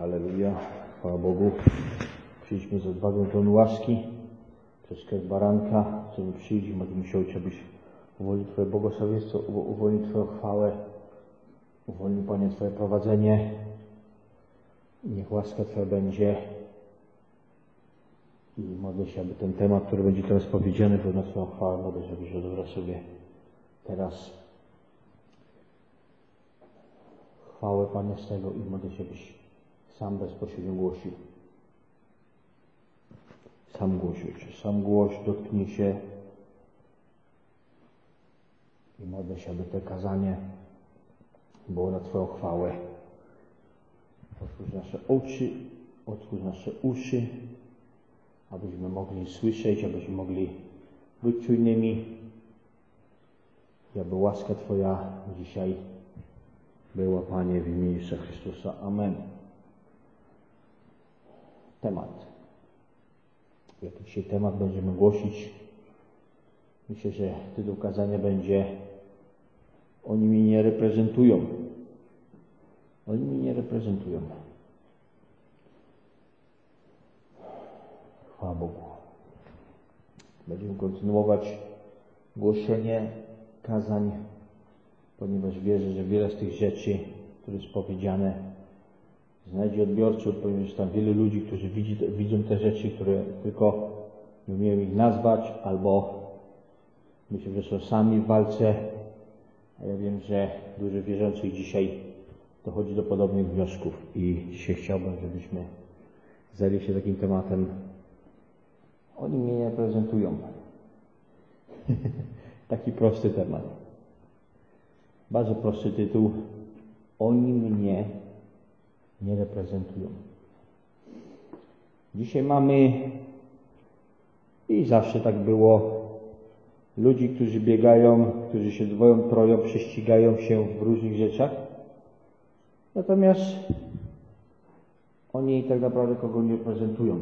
Halleluja, chwała Bogu. Przyjdźmy z odwagą tonu łaski, przez krew baranka, chcemy przyjść i modlimy się, Ojcze, byś uwolnił Twoje błogosławieństwo, uwolnił Twoją chwałę, uwolnił, Panie, Twoje prowadzenie. Niech łaska Twoja będzie i modlę się, aby ten temat, który będzie teraz powiedziany, był na Twoją chwałę. Modlę się, abyś odebrał sobie teraz chwałę, Panie, z tego i modlę się, byś sam bezpośrednio głosił. Sam głoś, Ojcze, sam głoś, dotknij się i modlę się, aby to kazanie było na Twoją chwałę. Otwórz nasze oczy, otwórz nasze uszy, abyśmy mogli słyszeć, abyśmy mogli być czujnymi i aby łaska Twoja dzisiaj była, Panie, w imieniu Jezusa Chrystusa. Amen. Temat. Jaki dzisiaj temat będziemy głosić? Myślę, że tytuł kazania będzie Oni mnie nie reprezentują. Oni mnie nie reprezentują. Chwała Bogu. Będziemy kontynuować głoszenie kazań, ponieważ wierzę, że wiele z tych rzeczy, które jest powiedziane, znajdzie odbiorców, ponieważ tam wielu ludzi, którzy widzą te rzeczy, które tylko nie umieją ich nazwać, albo myślę, że są sami w walce, a ja wiem, że dużo wierzących dzisiaj dochodzi do podobnych wniosków i dzisiaj chciałbym, żebyśmy zajęli się takim tematem. Oni mnie nie reprezentują. Taki prosty temat. Bardzo prosty tytuł. Oni mnie nie reprezentują. Dzisiaj mamy, i zawsze tak było, ludzi, którzy biegają, którzy się dwoją, troją, prześcigają się w różnych rzeczach. Natomiast oni tak naprawdę kogo nie reprezentują.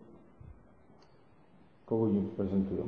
Kogo nie reprezentują.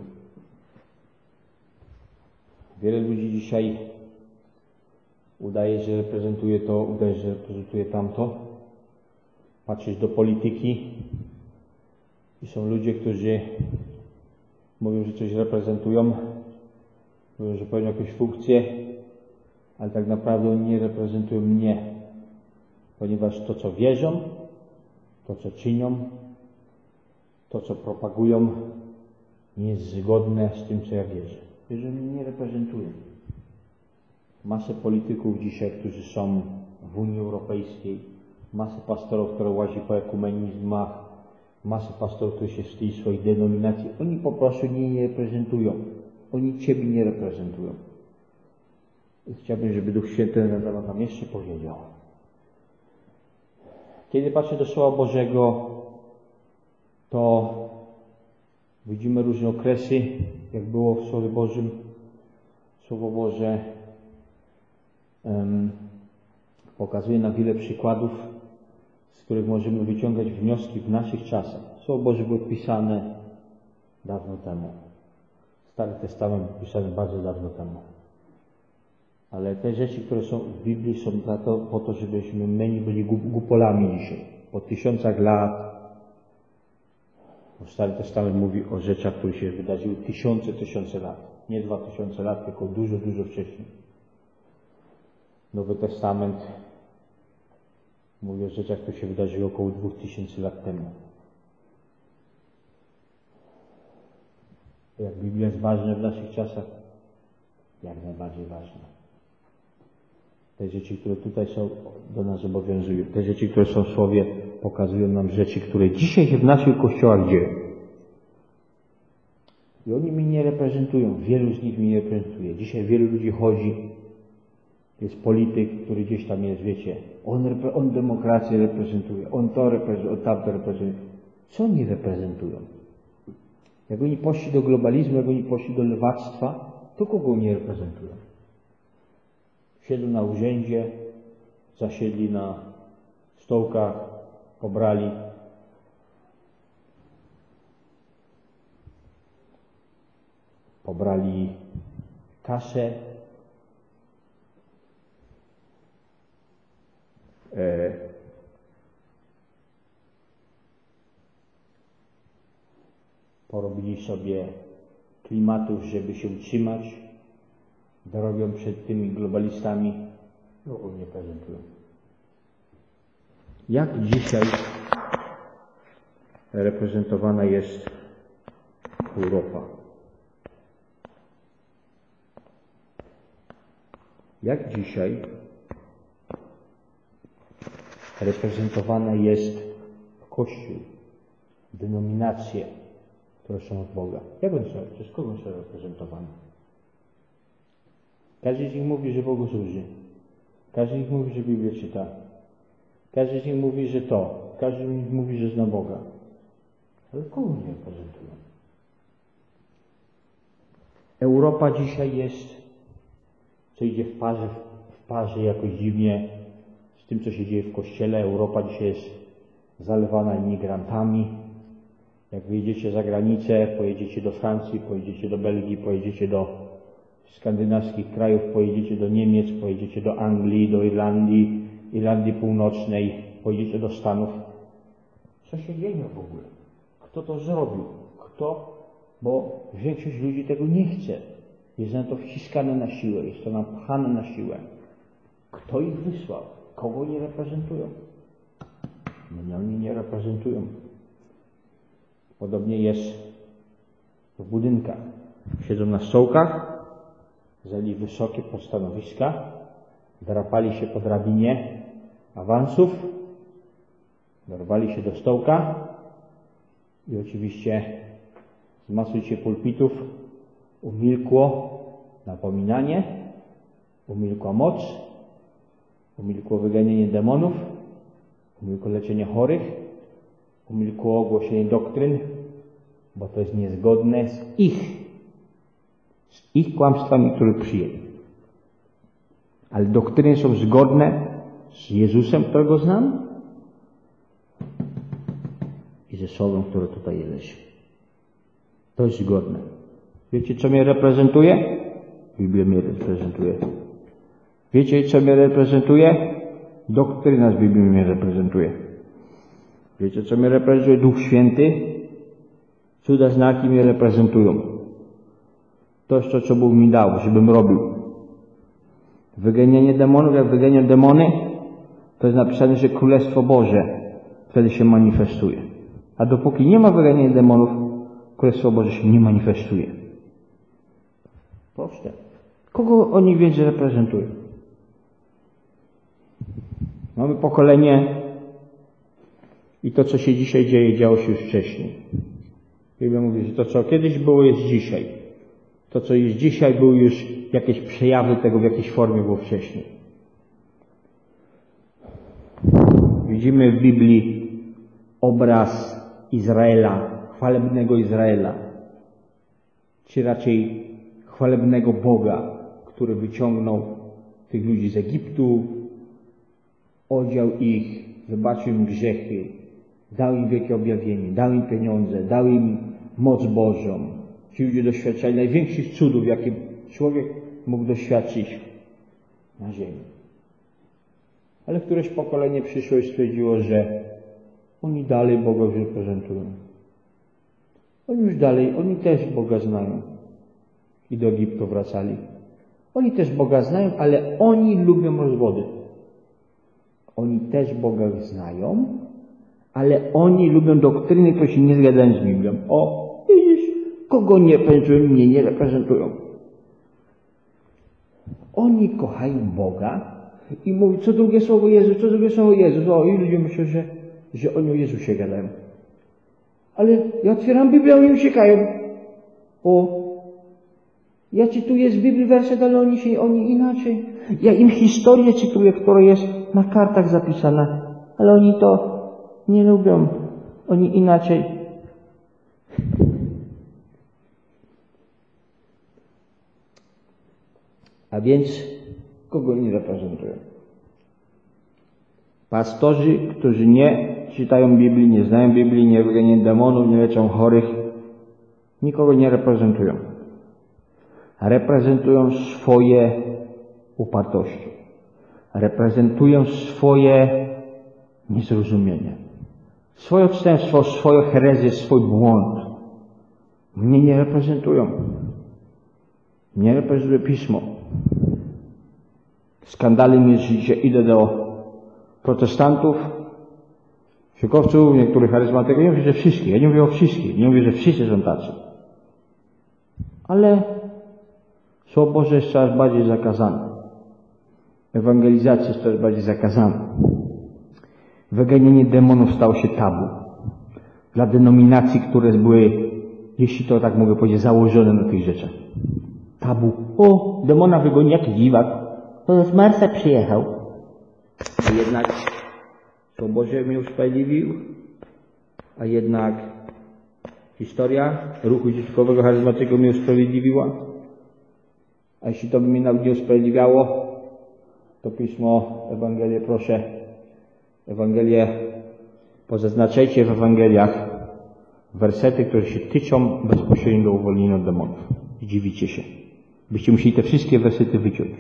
Wiele ludzi dzisiaj udaje, że reprezentuje to, udaje, że reprezentuje tamto. Patrzysz do polityki i są ludzie, którzy mówią, że coś reprezentują, mówią, że pełnią jakąś funkcję, ale tak naprawdę oni nie reprezentują mnie, ponieważ to, co wierzą, to, co czynią, to, co propagują, nie jest zgodne z tym, co ja wierzę. Wierzę, że mnie nie reprezentują. Masę polityków dzisiaj, którzy są w Unii Europejskiej, masę pastorów, które łazi po ekumenizmach, masę pastorów, którzy się wstydzi swoich denominacji. Oni po prostu nie reprezentują. Oni Ciebie nie reprezentują. I chciałbym, żeby Duch Święty na temat nam jeszcze powiedział. Kiedy patrzę do Słowa Bożego, to widzimy różne okresy, jak było w Słowie Bożym. Słowo Boże pokazuje nam wiele przykładów, z których możemy wyciągać wnioski w naszych czasach. Słowo Boże było pisane dawno temu. Stary Testament był pisany bardzo dawno temu. Ale te rzeczy, które są w Biblii, są po to, żebyśmy my nie byli głupolami dzisiaj. Po tysiącach lat. Bo Stary Testament mówi o rzeczach, które się wydarzyły tysiące lat. Nie 2000 lat, tylko dużo wcześniej. Nowy Testament mówi o rzeczach, które się wydarzyły około 2000 lat temu. Jak Biblia jest ważna w naszych czasach? Jak najbardziej ważna. Te rzeczy, które tutaj są, do nas obowiązują. Te rzeczy, które są w Słowie, pokazują nam rzeczy, które dzisiaj się w naszych kościołach dzieją. I oni mnie nie reprezentują. Wielu z nich mnie nie reprezentuje. Dzisiaj wielu ludzi chodzi, jest polityk, który gdzieś tam jest, wiecie, on demokrację reprezentuje, on to reprezentuje, on tamto reprezentuje. Co oni reprezentują? Jak oni poszli do globalizmu, jak oni poszli do lewactwa, to kogo oni reprezentują? Siedzą na urzędzie, zasiedli na stołkach, pobrali kasę, porobili sobie klimatów, żeby się utrzymać, robią przed tymi globalistami, no nie prezentują. Jak dzisiaj reprezentowana jest Europa? Jak dzisiaj reprezentowana jest Kościół, denominacje, które są od Boga? Jak on są? Przez kogo są reprezentowane? Każdy z nich mówi, że Bogu służy. Każdy z nich mówi, że Biblię czyta. Każdy z nich mówi, że to. Każdy z nich mówi, że zna Boga. Ale kogo nie reprezentują? Europa dzisiaj jest, co idzie w parze jakoś dziwnie z tym, co się dzieje w Kościele. Europa dzisiaj jest zalewana imigrantami. Jak wyjedziecie za granicę, pojedziecie do Francji, pojedziecie do Belgii, pojedziecie do skandynawskich krajów, pojedziecie do Niemiec, pojedziecie do Anglii, do Irlandii, Irlandii Północnej, pojedziecie do Stanów. Co się dzieje w ogóle? Kto to zrobił? Kto? Bo większość ludzi tego nie chce. Jest na to wciskane na siłę, jest to napchane na siłę. Kto ich wysłał? Kogo oni reprezentują? Mnie oni nie reprezentują. Podobnie jest w budynkach. Siedzą na stołkach, zajęli wysokie stanowiska, drapali się po drabinie awansów, dorwali się do stołka i oczywiście z masy pulpitów umilkło napominanie, umilkła moc, umilkło wyganianie demonów, umilkło leczenie chorych, umilkło ogłoszenie doktryn, bo to jest niezgodne z ich kłamstwami, które przyjęli. Ale doktryny są zgodne z Jezusem, którego znam, i ze słowem, które tutaj leży. To jest zgodne. Wiecie, co mnie reprezentuje? Biblia mnie reprezentuje. Wiecie, co mnie reprezentuje? Doktryna z Biblii mnie reprezentuje. Wiecie, co mnie reprezentuje? Duch Święty. Cuda, znaki mnie reprezentują. To jest to, co Bóg mi dał, żebym robił. Wyganianie demonów, jak wyganiam demony, to jest napisane, że Królestwo Boże wtedy się manifestuje. A dopóki nie ma wyganiania demonów, Królestwo Boże się nie manifestuje. Proste. Kogo oni więc reprezentują? Mamy pokolenie i to, co się dzisiaj dzieje, działo się już wcześniej. Biblia mówi, że to, co kiedyś było, jest dzisiaj. To, co jest dzisiaj, były już jakieś przejawy tego, w jakiejś formie było wcześniej. Widzimy w Biblii obraz Izraela, chwalebnego Izraela, czy raczej chwalebnego Boga, który wyciągnął tych ludzi z Egiptu, odział ich, wybaczył im grzechy, dał im wielkie objawienie, dał im pieniądze, dał im moc Bożą. Ci ludzie doświadczali największych cudów, jakie człowiek mógł doświadczyć na ziemi. Ale któreś pokolenie przyszło i stwierdziło, że oni dalej Boga już reprezentują. Oni już dalej, oni też Boga znają. I do Egiptu wracali. Oni też Boga znają, ale oni lubią rozwody. Oni też Boga znają, ale oni lubią doktryny, które się nie zgadzają z Biblią. O, widzisz, kogo nie reprezentują, mnie nie reprezentują. Oni kochają Boga i mówią, co drugie słowo Jezus, co drugie słowo Jezus. O, i ludzie myślą, że oni o Jezusie gadają. Ale ja otwieram Biblię, oni uciekają. O, ja czytuję z Biblii werset, ale oni inaczej. Ja im historię czytuję, która jest na kartach zapisana, ale oni to nie lubią. Oni inaczej. A więc kogo oni reprezentują? Pastorzy, którzy nie czytają Biblii, nie znają Biblii, nie wyganiają demonów, nie leczą chorych, nikogo nie reprezentują. Reprezentują swoje upartości. Reprezentują swoje niezrozumienie. Swoje odstępstwo, swoją herezję, swój błąd. Mnie nie reprezentują. Nie reprezentuje Pismo. Skandalem jest, że idę do protestantów, fiekowców, niektórych charyzmatyków. Nie mówię, że wszystkich. Ja nie mówię o wszystkich. Nie mówię, że wszyscy są tacy. Ale Słowo Boże jest coraz bardziej zakazane. Ewangelizacja jest coraz bardziej zakazana. Wyganianie demonów stało się tabu. Dla denominacji, które były, jeśli to tak mogę powiedzieć, założone na tych rzeczach. Tabu. O, demona wygoni, jaki dziwak. To z Marsa przyjechał. A jednak Słowo Boże mnie usprawiedliwił. A jednak historia ruchu dzieciakowego charyzmatycznego mnie usprawiedliwiła. A jeśli to by mnie nawet nie usprawiedliwiało, to Pismo, Ewangelię proszę, Ewangelię pozaznaczajcie w Ewangeliach wersety, które się tyczą bezpośrednio uwolnienia od demonów. I dziwicie się. Byście musieli te wszystkie wersety wyciąć.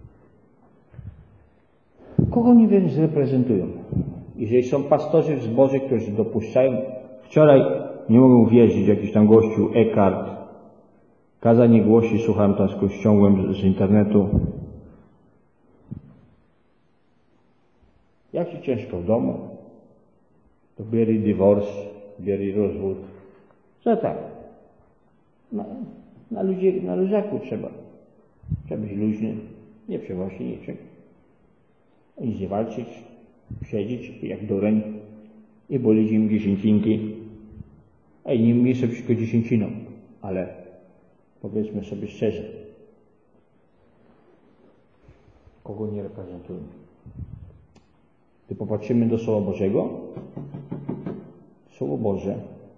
Kogo nie wiem, reprezentują? Jeżeli są pastorzy w zborze, którzy dopuszczają, wczoraj nie mogę uwierzyć, jakiś tam gościu, Eckhart, kazanie głosi, słuchałem tam ściągłem z internetu. Jak ci ciężko w domu, to bierz divorce, bierz rozwód. Co tak? Na luzaku trzeba. Trzeba być luźny, nie przewozić niczego. Nic nie walczyć, siedzieć jak dureń i bolić im dziesięcinki. A nie mówię sobie przeciwko dziesięcinom, ale powiedzmy sobie szczerze, kogo nie reprezentujemy. Gdy popatrzymy do Słowa Bożego, Słowo Boże,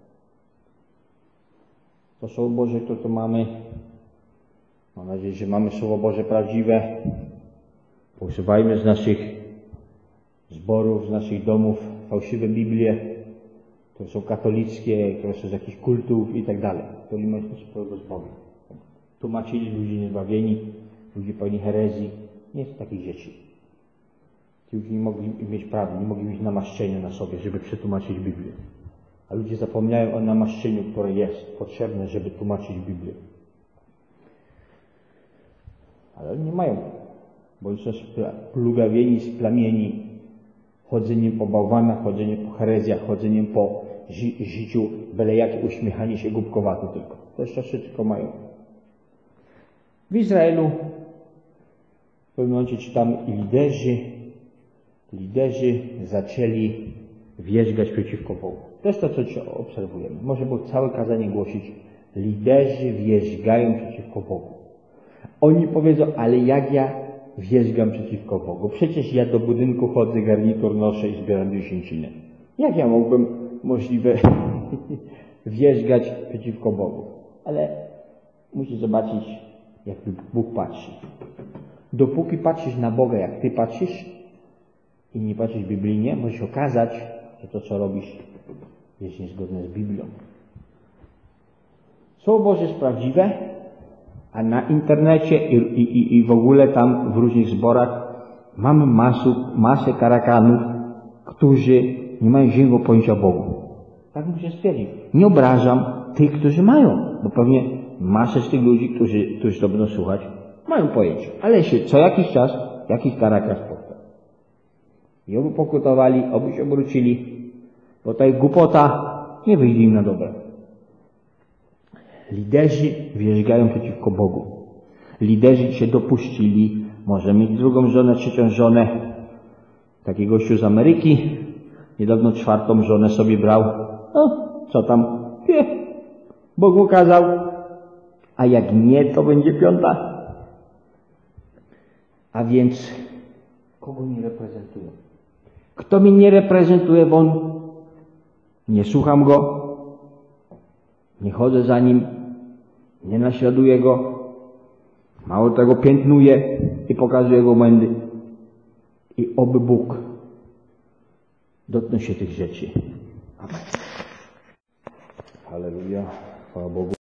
to Słowo Boże, które tu mamy, mam nadzieję, że mamy Słowo Boże prawdziwe. Usuwajmy z naszych zborów, z naszych domów fałszywe Biblie, które są katolickie, które są z jakichś kultów i tak dalej. To nie ma swojego zboru. Tłumaczyli, ludzie niezbawieni, ludzie pełni herezji. Nie jest takich rzeczy. Ci ludzie nie mogli mieć prawa, nie mogli mieć namaszczenia na sobie, żeby przetłumaczyć Biblię. A ludzie zapomniają o namaszczeniu, które jest potrzebne, żeby tłumaczyć Biblię. Ale oni nie mają, bo oni są splugawieni, splamieni chodzeniem po bałwanach, chodzeniem po herezjach, chodzeniem po życiu, byle jakie uśmiechanie się głupkowato tylko. To jeszcze tylko mają. W Izraelu w pewnym momencie czytamy i liderzy zaczęli wierzgać przeciwko Bogu. To jest to, co obserwujemy. Może było całe kazanie głosić. Liderzy wierzgają przeciwko Bogu. Oni powiedzą, ale jak ja wierzgam przeciwko Bogu? Przecież ja do budynku chodzę, garnitur noszę i zbieram dziesięcinę. Jak ja mógłbym możliwe wierzgać przeciwko Bogu? Ale musisz zobaczyć, jak Bóg patrzy. Dopóki patrzysz na Boga, jak ty patrzysz i nie patrzysz biblijnie, może się okazać, że to, co robisz, jest niezgodne z Biblią. Słowo Boże jest prawdziwe, a na internecie i w ogóle tam w różnych zborach mamy masę karakanów, którzy nie mają zielonego pojęcia o Bogu. Tak muszę stwierdzić. Nie obrażam tych, którzy mają, bo pewnie masę z tych ludzi, którzy to będą słuchać, mają pojęcie. Ale się co jakiś czas jakiś karakas powstał. I oby pokutowali, oby się obrócili, bo ta ich głupota nie wyjdzie im na dobre. Liderzy wierzgają przeciwko Bogu. Liderzy się dopuścili, może mieć drugą żonę, trzecią żonę. Taki gościu z Ameryki niedawno czwartą żonę sobie brał. No, co tam? Bóg mu kazał. A jak nie, to będzie piąta. A więc kogo nie reprezentują? Kto mnie nie reprezentuje, bo on nie słucham go, nie chodzę za nim, nie naśladuję go, mało tego piętnuję i pokazuję jego błędy. I oby Bóg dotknął się tych rzeczy. Amen. Halleluja, chwała Bogu.